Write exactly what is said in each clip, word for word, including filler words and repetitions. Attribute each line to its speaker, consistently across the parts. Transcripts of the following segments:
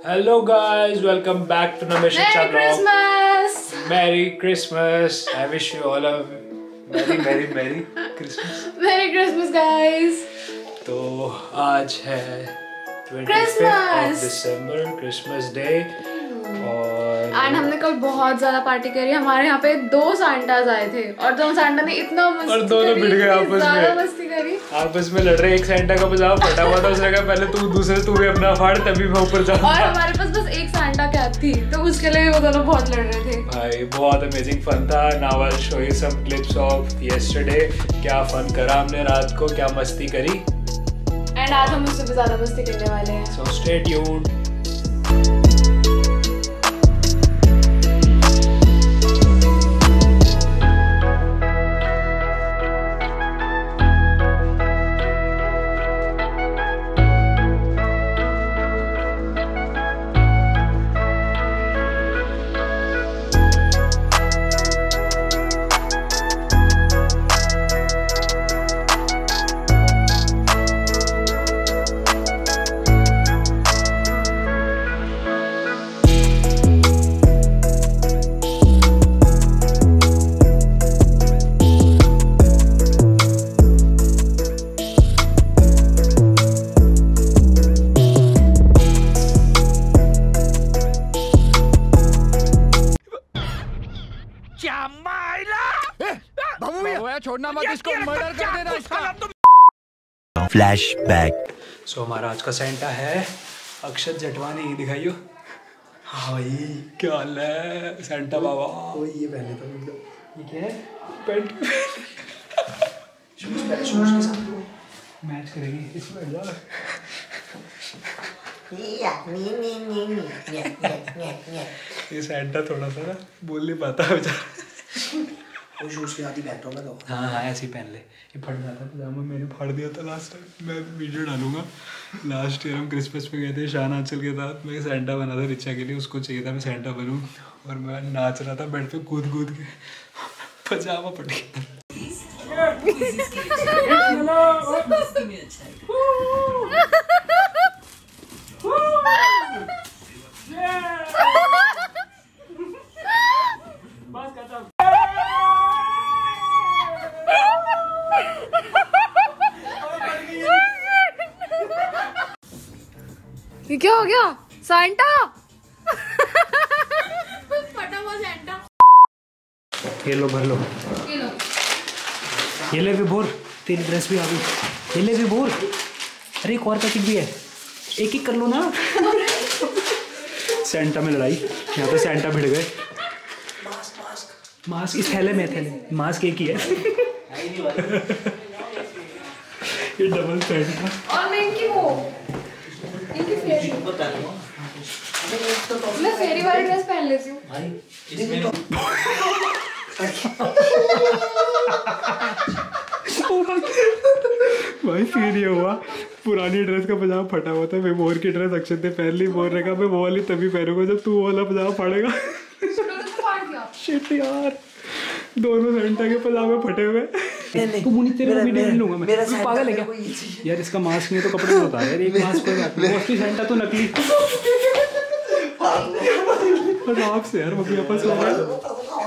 Speaker 1: Hello guys, welcome back to Namesh
Speaker 2: Merry Christmas!
Speaker 1: Merry Christmas! I wish you all a very very Merry Christmas.
Speaker 2: Merry Christmas guys!
Speaker 1: तो आज है
Speaker 2: Christmas!
Speaker 1: of December, Christmas Day और
Speaker 2: and हमने कल बहुत ज्यादा party करी। हमारे यहाँ पे दो सांटाज आए थे और दो सांटा ने इतना मस्ती
Speaker 1: और दोनों भिड़ गए आपस में।
Speaker 2: मस्ती करी
Speaker 1: आपस में लड़ रहे। एक सांता का पजामा फटा हुआ था, उसने कहा पहले तू दूसरे तू भी अपना फाड़ तभी मैं ऊपर जाऊंगा।
Speaker 2: और हमारे पास बस एक सांता कैप थी तो उसके लिए वो दोनों बहुत लड़ रहे थे।
Speaker 1: भाई बहुत अमेजिंग फन था। Now I will show you some clips of yesterday. क्या फन करा हमने रात को, क्या मस्ती करी।
Speaker 2: एंड आज हम उससे भी ज्यादा मस्ती करने वाले हैं।
Speaker 1: So stay tuned.
Speaker 3: छोड़ना मत इसको, मर्डर कर देना इसका।
Speaker 1: फ्लैशबैक। सो हमारा आज का सेंटा है अक्षत जटवानी। दिखाइयो। हाँ भाई क्या हाल है सेंटा बाबा।
Speaker 4: ओ ये पहले तो मतलब
Speaker 1: ये क्या है? पैंट
Speaker 4: शूज पहले शूज के साथ
Speaker 1: मैच करेगी इसमें जा। ये सेंटा थोड़ा सा ना बोल नहीं पाता बेचारा।
Speaker 4: वो शूज के साथ ही पहनता हूं मैं तो।
Speaker 1: हाँ हाँ ऐसे ही पहन ले। ये फट जाता पजामा, मैंने फाड़ दिया था लास्ट टाइम। मैं वीडियो डालूंगा। लास्ट ईयर हम क्रिसमस पे गए थे शान आंचल के साथ। मैं सेंटा बना था रिचा के लिए, उसको चाहिए था मैं सेंटा बनूं और मैं नाच रहा था बेड पे कूद कूद के। पजामा फट गया।
Speaker 2: ये क्या हो गया? सांता फटा हुआ सांता।
Speaker 1: ये लो भर लो।
Speaker 2: ये लो।
Speaker 1: ये ले विभोर, तेरी ड्रेस भी आ गई। ये ले विभोर। अरे एक और पैकेट भी है, एक एक कर लो ना। सेंटा में लड़ाई, यहाँ पे सेंटा भिड़ गए।
Speaker 4: मास्क मास्क
Speaker 1: मास्क इस थैले में, थैले मास्क एक ही है। ये डबल सेंटा।
Speaker 2: और मैं इनकी वो इनकी फेरी मैं फेरी वाली ड्रेस पहन लेती हूँ
Speaker 4: भाई इसमें
Speaker 1: भाई फिर ये हुआ, पुरानी ड्रेस का पजामा फटा हुआ था। मैं मोर की ड्रेस अक्षत ने पहन ली। मोर ने कहा मैं वो वाली तभी पहनूंगा जब तू वाला पजामा फाड़ेगा। शिट यार, दोनों सेंटा के पजामे फटे हुए। तू मुनी तेरे वीडियो नहीं लूंगा मैं। तू पागल है क्या यार? इसका मास्क नहीं तो कपड़े में होता है यार। एक मास्क कोई बात नहीं। मोस्टली सेंटा तो नकली। मजाक से यार मम्मी आपस में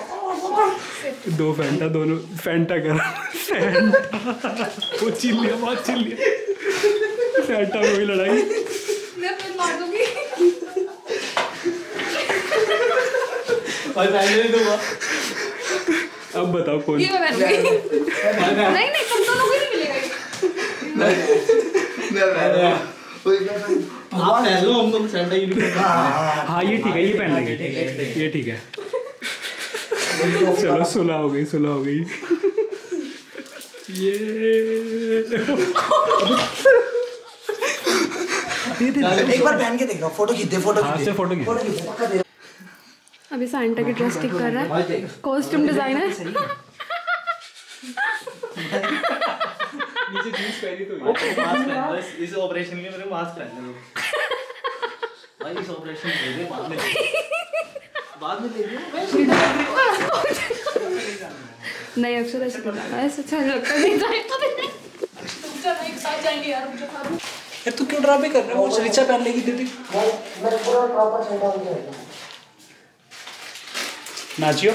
Speaker 1: दो फैंटा, दोनों फैंटा करा। फैंटा वो चिल लिया, बहुत चिल लिया। फैंटा में हुई लड़ाई।
Speaker 2: मैं फिर मार दूंगी।
Speaker 4: और पहले नहीं दूंगा।
Speaker 1: अब बताओ कौन?
Speaker 2: ये मैं पहनूंगी। नहीं नहीं तुम दोनों को ही नहीं मिलेगा ये।
Speaker 4: मैं मैं आप पहन लो, हम लोग सेंटा यूनिफॉर्म।
Speaker 1: हाँ ये ठीक है, ये पहन लेंगे, ये ठीक है। चलो सुलह हो गई, सुलह हो गई। ये
Speaker 4: एक बार पहन के देखो, फोटो खींचते फोटो
Speaker 1: खींचते फोटो खींचते।
Speaker 2: अभी सांता की ड्रेस टिक कर रहा है कॉस्ट्यूम डिजाइनर।
Speaker 4: नीचे जींस पहनी तो मास्क पहन बस। इस ऑपरेशन के लिए मेरे मास्क पहन लो भाई। इस ऑपरेशन के लिए बाद में बाद में ले लियो।
Speaker 2: नहीं अक्षर ऐसे करना ऐसे अच्छा लगता नहीं जाए। चल एक साथ जाएंगे यार।
Speaker 1: तू क्यों ड्रामे कर रहा है? वो रिचा पहन लेगी दीदी। नाचियो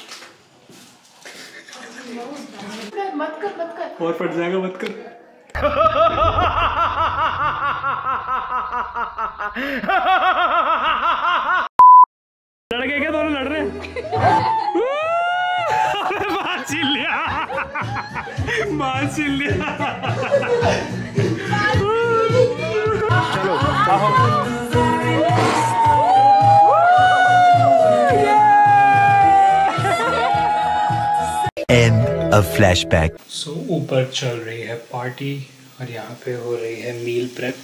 Speaker 2: मत कर मत कर।
Speaker 1: और फट जाएगा, मत कर। लड़के क्या दोनों लड़ रहे हैं? मार छीन लिया, मार छीन लिया। चलो आओ।
Speaker 5: End of flashback.
Speaker 1: So so, ऊपर चल रही है पार्टी और यहाँ पे हो रही है मील प्रेप।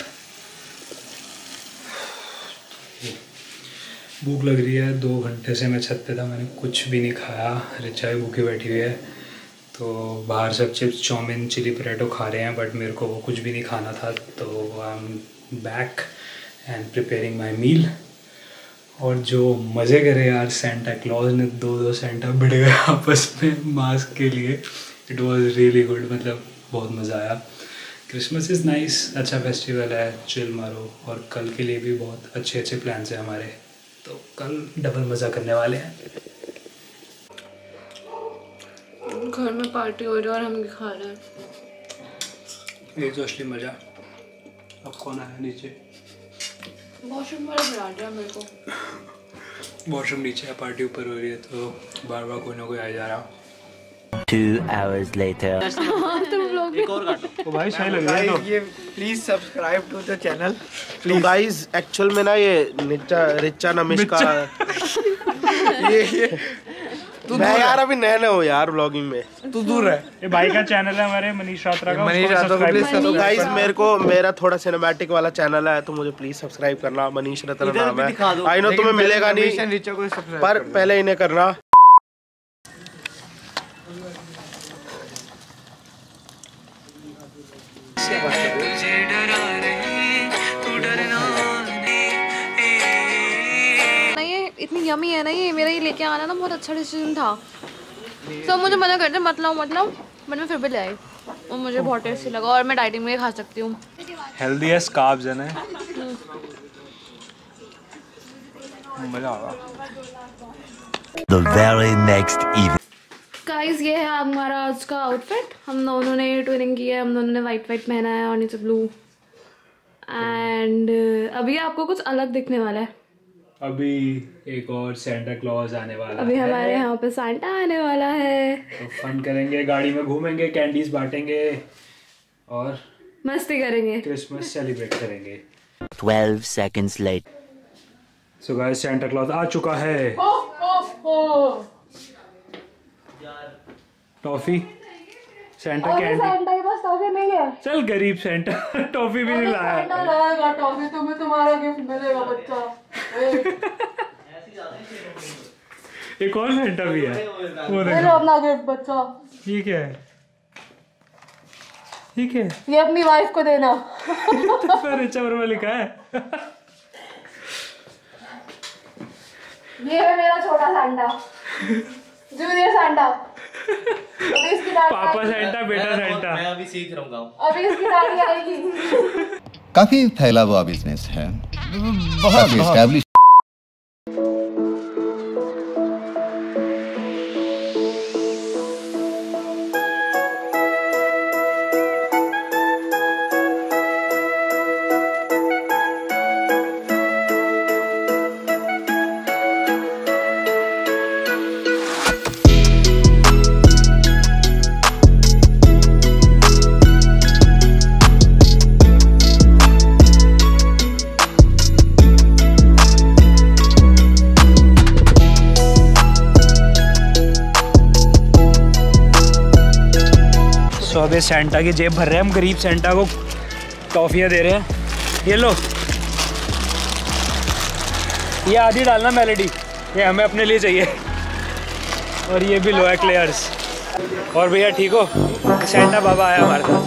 Speaker 1: भूख लग रही है, दो घंटे से मैं छत पे था, मैंने कुछ भी नहीं खाया। रिचा भी भूखी बैठी हुई है, तो बाहर सब चिप्स, चाउमीन, चिली पटेटो खा रहे हैं, बट मेरे को वो कुछ भी नहीं खाना था। तो I am back and preparing my meal. और जो मज़े करे यार, सेंटा क्लॉज ने दो दो सेंटा भिड़ गए आपस में मास्क के लिए। इट वाज रियली गुड, मतलब बहुत मज़ा आया। क्रिसमस इज़ नाइस, अच्छा फेस्टिवल है, चिल मारो। और कल के लिए भी बहुत अच्छे अच्छे प्लान्स हैं हमारे, तो कल डबल मज़ा करने वाले हैं।
Speaker 2: घर में पार्टी हो रही है और हम भी खा रहे हैं।
Speaker 1: ये तो असली मज़ा। अब कौन आया नीचे?
Speaker 2: वॉशरूम वाला बुला दिया मेरे को।
Speaker 1: वॉशरूम नीचे है, पार्टी ऊपर हो रही है, तो बार बार कोई ना कोई आ जा रहा।
Speaker 5: Two hours later.
Speaker 2: तुम लोग
Speaker 4: एक और काटो।
Speaker 1: तो भाई सही लग रहा है। तो
Speaker 3: ये please subscribe to the channel.
Speaker 6: तो गाइस एक्चुअल में ना ये निच्चा रिचा नमिश का ये ये मैं यार अभी नया नया हूँ यार व्लॉगिंग में।
Speaker 3: तू दूर है।
Speaker 1: ये भाई का चैनल है हमारे, मनीष रात्रा का।
Speaker 3: मनीष
Speaker 1: उसको
Speaker 3: रात्रा को
Speaker 1: subscribe
Speaker 3: please
Speaker 1: करो।
Speaker 6: तो गाइस मेरे को मेरा थोड़ा सिनेमैटिक वाला चैनल है, तो मुझे प्लीज सब्सक्राइब करना। मनीष रत्न
Speaker 4: इधर
Speaker 6: नाम
Speaker 4: भी दिखा
Speaker 6: है।
Speaker 4: दो।
Speaker 6: आई नो तुम्हें मिलेगा नहीं,
Speaker 3: रिचा को सब्सक्राइब
Speaker 6: पर पहले इन्हें करना।
Speaker 2: ये इतनी यमी है ना, ये मेरा ये लेके आना ना बहुत अच्छा डिसीजन था। तो मुझे मना करते मत लाओ मत लाओ, बट मैं फिर भी ले आई और मुझे बहुत टेस्टी लगा और मैं डाइटिंग में खा सकती हूँ।
Speaker 1: हेल्दी है, कार्ब्स है ना, मजा आएगा।
Speaker 5: The very next evening.
Speaker 2: Guys ये है हमारा आज का आउटफिट। हम दोनों ने ट्विनिंग की है, हम दोनों ने वाइट वाइट पहना है और नीचे ब्लू। एंड अभी आपको कुछ अलग दिखने वाला है।
Speaker 1: अभी एक और सेंटा क्लॉज आने वाला
Speaker 2: अभी
Speaker 1: है।
Speaker 2: हमारे यहाँ पे सांता आने वाला है,
Speaker 1: तो फन करेंगे, गाड़ी में घूमेंगे, कैंडीज बांटेंगे और
Speaker 2: मस्ती करेंगे,
Speaker 1: क्रिसमस सेलिब्रेट करेंगे।
Speaker 5: Twelve seconds later.
Speaker 1: So guys Santa Claus आ चुका है। Toffee Santa candy.
Speaker 2: सांता के पास टॉफी नहीं है।
Speaker 1: चल गरीब सेंटा टॉफी भी नहीं लाया।
Speaker 2: लाएगा टॉफी, तुम्हें तुम्हारा गिफ्ट मिलेगा बच्चा।
Speaker 1: एक और सेंटा भी है, वो
Speaker 2: ले लो
Speaker 1: देखो।
Speaker 2: अपना गिफ्ट बच्चा।
Speaker 1: ये क्या है? ये क्या है?
Speaker 2: ये अपनी वाइफ को देना।
Speaker 1: तो फिर रिचा वर्मा लिखा है।
Speaker 2: ये है मेरा छोटा सांता, जूनियर सांता। अभी इसकी दादी
Speaker 1: पापा
Speaker 2: आएगी।
Speaker 1: सेंटा, बेटा सेंटा।
Speaker 4: मैं अभी सीख रहा हूँ गाँव।
Speaker 2: अभी इसकी दादी आएगी।
Speaker 7: काफी फैला हुआ बिजनेस है, बहुत एस्टैब्लिश।
Speaker 1: सो अभी सेंटा की जेब भर रहे हैं हम, गरीब सेंटा को टॉफियाँ दे रहे हैं। ये लो, ये आधी डालना मेलेडी, ये हमें अपने लिए चाहिए। और ये भी लो एक्लेयर्स। और भैया ठीक हो? सेंटा बाबा आया हमारे साथ।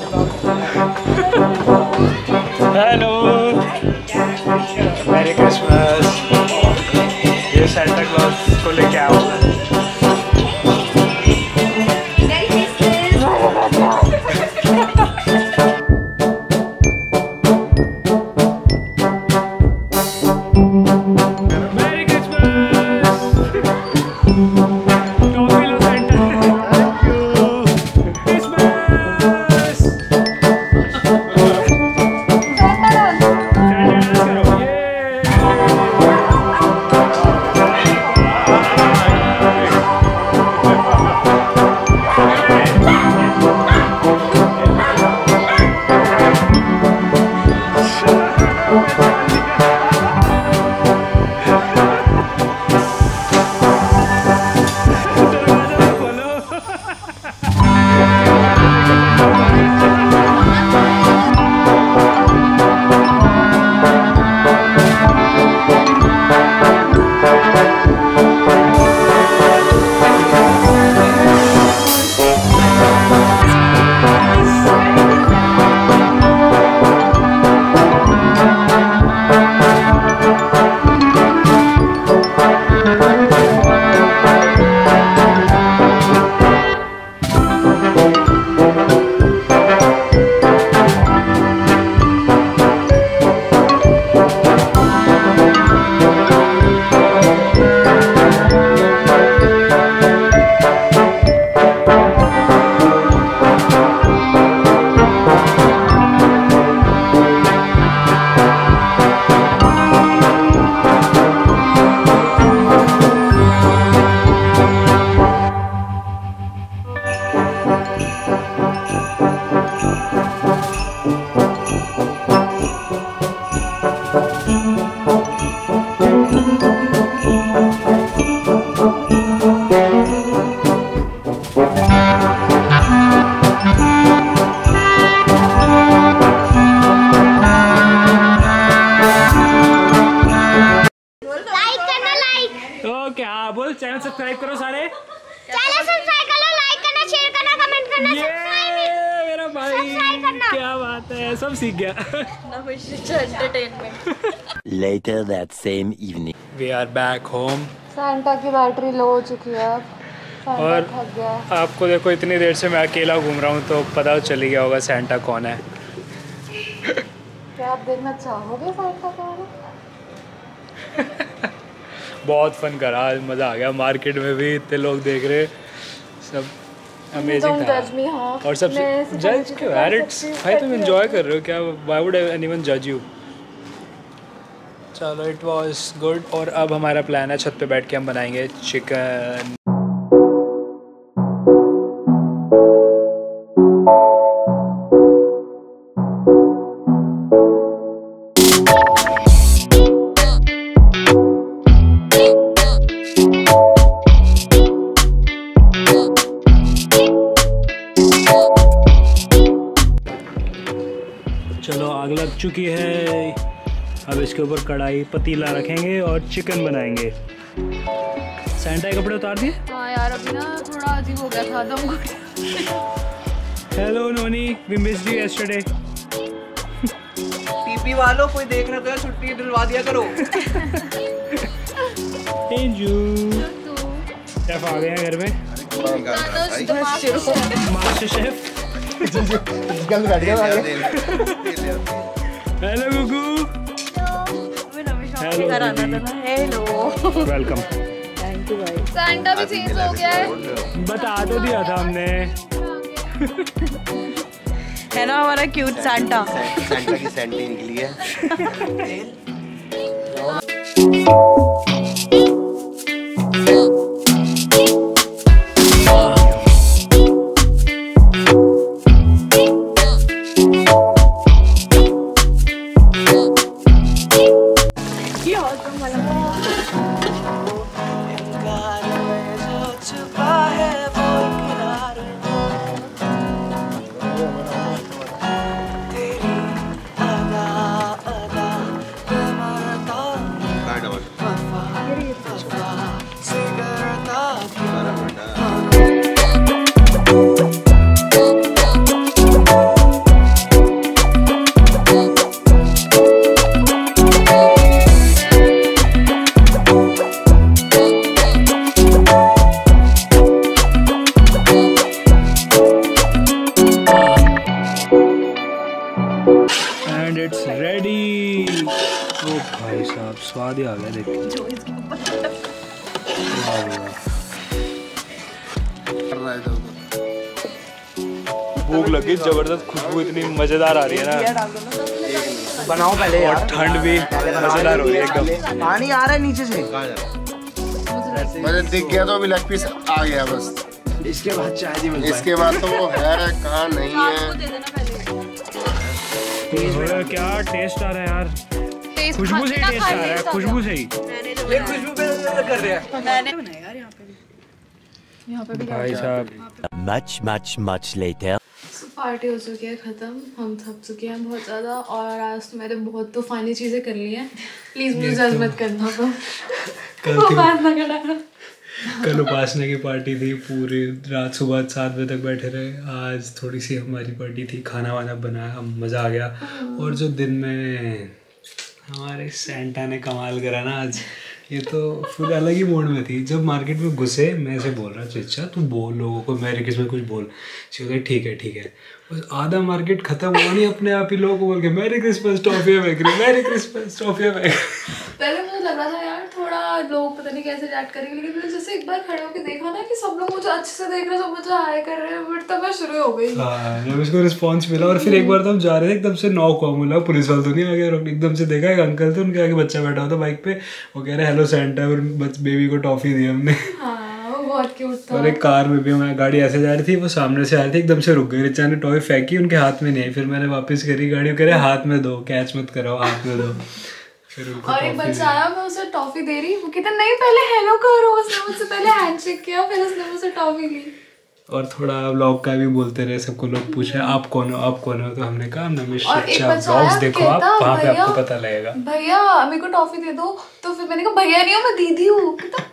Speaker 1: Hello, merry Christmas. ये सेंटा क्लॉज को लेके आया हूँ। बोल चैनल सब्सक्राइब करो सारे।
Speaker 8: चैनल सब्सक्राइब करो, लाइक करना, शेयर करना, कमेंट करना, सब्सक्राइब
Speaker 1: मेरा भाई क्या बात है, सब सीख गया।
Speaker 5: Later that same evening.
Speaker 1: We are back home.
Speaker 2: Santa की बैटरी लो हो चुकी है अब, सैंटा
Speaker 1: और
Speaker 2: थक गया।
Speaker 1: आपको देखो इतनी देर से मैं अकेला घूम रहा हूँ तो पता चल ही गया होगा सैंटा कौन है।
Speaker 2: क्या आप देखना चाहोगे सैंटा कौन है?
Speaker 1: बहुत फन करा, आज मज़ा आ गया। मार्केट में भी इतने लोग देख रहे, सब अमेजिंग था।
Speaker 2: me, हाँ।
Speaker 1: और सबसे जज क्यों यार, इट्स भाई तुम एंजॉय कर रहे हो क्या, व्हाई वुड एनीवन जज यू। चलो इट वाज गुड। और अब हमारा प्लान है छत पे बैठ के हम बनाएंगे चिकन। चलो आग लग चुकी है, अब इसके ऊपर कढ़ाई पतीला रखेंगे और चिकन बनाएंगे। सैंटा के कपड़े उतार दिए?
Speaker 2: हाँ यार अभी ना थोड़ा अजीब हो गया था दम घुट।
Speaker 1: Hello Noni, we missed you yesterday.
Speaker 4: टीपी वालों कोई देख रहा था, छुट्टी दिलवा दिया करो।
Speaker 1: एंजू शेफ आ गए हैं घर में। Master chef. हेलो गुगू। Hello
Speaker 2: hello
Speaker 1: welcome.
Speaker 2: Thank you भाई। सैंटा भी चेंज हो गया है,
Speaker 1: बता तो दिया था हमने।
Speaker 9: है ना हमारा क्यूट सैंटा।
Speaker 6: सैंटा की सैंडी निकली है।
Speaker 1: And it's ready. ओ भाई साहब स्वाद ही आ गया देख भूख लगी जबरदस्त, खुशबू इतनी मजेदार आ रही है ना।
Speaker 4: बनाओ पहले यार,
Speaker 1: और ठंड भी मजेदार हो रही है एकदम।
Speaker 4: पानी आ रहा है नीचे से।
Speaker 6: मुझे दिख गया तो अभी लेग पीस आ गया बस।
Speaker 4: इसके बाद चाय दी मिल
Speaker 6: इसके बाद तो वो है कहाँ नहीं है।
Speaker 1: क्या टेस्ट आ रहा है यार, खुशबू से ही टेस्ट आ रहा है, खुशबू से ही।
Speaker 4: ये खुशबू पे कर रहे हैं।
Speaker 9: मैंने बनाया यार यहाँ पे भी, यहाँ पे भी
Speaker 1: भाई साहब।
Speaker 5: Much, much, much later.
Speaker 2: Party हो चुकी है ख़त्म, हम थक चुके हैं बहुत ज़्यादा और आज तो मैंने बहुत तूफानी चीज़ें कर ली हैं। प्लीज़ मुझे जज मत करना। तो
Speaker 1: कल
Speaker 2: उपासना करना
Speaker 1: कल उपासना की पार्टी थी, पूरी रात सुबह सात बजे तक बैठे रहे। आज थोड़ी सी हमारी पार्टी थी, खाना वाना बनाया, मज़ा आ गया। और जो दिन में हमारे सैंटा ने कमाल करा ना आज, ये तो फुल अलग ही मोड में थी। जब मार्केट में घुसे मैं ऐसे बोल रहा चिच्चा तू बोल लोगों को, मेरे किस में कुछ बोल। चलो ठीक है ठीक है, बस आधा मार्केट खत्म हुआ नहीं, अपने आप ही लोगों को बोल के मैरी क्रिसमस टॉफियाँ फेंक रहे, मैरी क्रिसमस टॉफियाँ फेंक।
Speaker 2: पहले मुझे लग रहा था यार थोड़ा लोग पता नहीं कैसे रिएक्ट करेंगे, लेकिन फिर जैसे एक बार खड़े होकर देखा ना कि सब लोग मुझे अच्छे से देख रहे हैं, सब मुझे हाय कर रहे हैं, फिर तब मैं शुरू हो गई।
Speaker 1: हाँ, जब इसको रिस्पांस मिला और फिर एक बार तो हम जा रहे थे, एकदम से नॉक हुआ, बोला पुलिस वाले तो नहीं आ गया। एकदम से देखा एक अंकल थे, उनके आगे बच्चा बैठा हुआ था बाइक पे, वो कह रहे हेलो सैंटा, और बेबी को टॉफी दी हमने।
Speaker 2: हाँ, वो बहुत क्यूट था।
Speaker 1: और एक कार में भी हमारी गाड़ी ऐसे जा रही थी, वो सामने से आ रही थी, एकदम से रुक गई। रिचा ने टॉफी फेंकी, उनके हाथ में नहीं आई। फिर मैंने वापस करी गाड़ी, कह रहे हाथ में दो, कैच मत कराओ, हाथ में दो। फिर
Speaker 2: और एक बच्चा आया, मैं उसे टॉफी दे रही, वो कहता नहीं पहले हेलो करो। उसने मुझसे पहले हैंडशेक किया, फिर उसने मुझसे टॉफी ली। और
Speaker 1: थोड़ा व्लॉग का भी बोलते रहे, सबको लोग पूछे आप कौन हो आप कौन हो, तो हमने कहा नमिश
Speaker 2: और एक
Speaker 1: अच्छा
Speaker 2: बच्चा
Speaker 1: व्लॉग्स
Speaker 2: आया,
Speaker 1: देखो आप,
Speaker 2: कहता,
Speaker 1: वहाँ पे
Speaker 2: भैया
Speaker 1: आपको पता लगेगा।
Speaker 2: भैया मेरे को टॉफी दे दो। तो फिर मैंने कहा भैया नहीं हो, मैं दीदी हूँ। कहता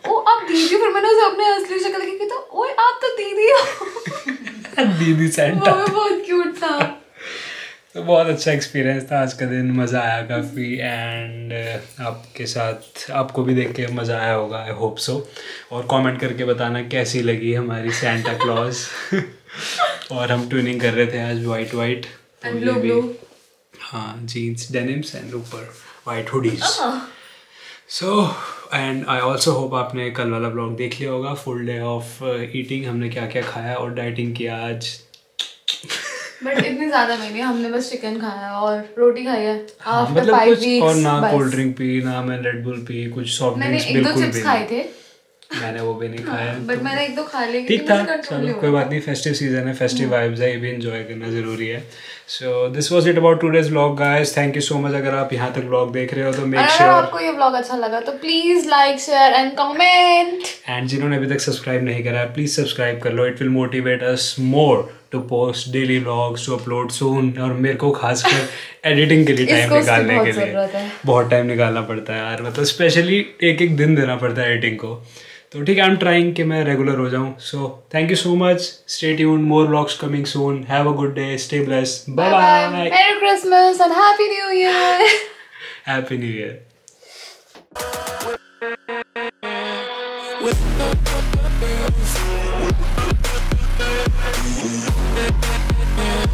Speaker 2: ओ आप दीदी, फिर मैंने उसे अपने असली शक्ल देखी तो ओए आप तो दीदी हो।
Speaker 1: दीदी सेंटा।
Speaker 2: वो बहुत क्यूट था।
Speaker 1: तो बहुत अच्छा एक्सपीरियंस था आज का दिन, मज़ा आया काफ़ी। एंड आपके साथ आपको भी देख के मज़ा आया होगा, आई होप सो। और कमेंट करके बताना कैसी लगी हमारी सेंटा क्लॉज। और हम ट्यूनिंग कर रहे थे आज वाइट वाइट,
Speaker 2: ब्लू ब्लू,
Speaker 1: हाँ जीन्स डेनिम्स एंड ऊपर white hoodies. So and I also hope आपने कल वाला ब्लॉग देख लिया होगा, फुल डे ऑफ ईटिंग, हमने क्या क्या खाया और डाइटिंग किया आज।
Speaker 2: बट इतनी ज्यादा नहीं थी, हमने बस चिकन खाया और रोटी खाई है आफ्टर
Speaker 1: मतलब
Speaker 2: फाइव
Speaker 1: कुछ
Speaker 2: वीक्स।
Speaker 1: और ना कोल्ड ड्रिंक पी, ना मैं रेड बुल पी, कुछ सॉफ्ट
Speaker 2: मैंने
Speaker 1: ड्रिंक्स
Speaker 2: एक दो
Speaker 1: बिल्कुल
Speaker 2: चिप्स
Speaker 1: भी
Speaker 2: खाए
Speaker 1: नहीं।
Speaker 2: थे,
Speaker 1: मैंने वो भी नहीं खाया।
Speaker 2: बट मैंने एक दो खा लिए।
Speaker 1: ठीक था, चलो कोई बात नहीं, फेस्टिव सीजन है, फेस्टिव वाइब्स है, ये भी एंजॉय करना जरूरी है। So this was it about today's vlog guys, thank you so much. अगर आप यहाँ तक व्लॉग देख रहे हो तो मेक
Speaker 2: अगर
Speaker 1: श्योर
Speaker 2: आपको ये व्लॉग अच्छा लगा तो please like share and comment.
Speaker 1: And जिन्होंने अभी तक सब्सक्राइब नहीं करा है प्लीज सब्सक्राइब कर लो, it will motivate us more to post daily vlogs, to upload soon. और मेरे को खासकर एडिटिंग के लिए टाइम निकालने के लिए बहुत टाइम निकालना पड़ता है यार, मतलब स्पेशली एक एक दिन देना पड़ता है एडिटिंग को। तो ठीक है, आई एम ट्राइंग कि मैं रेगुलर हो जाऊँ। So thank you so much, stay tuned, more vlogs coming soon, have a good day, stay blessed, bye bye,
Speaker 2: merry Christmas and happy new year.
Speaker 1: Happy new year.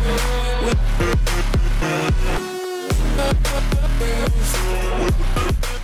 Speaker 3: We'll be right back.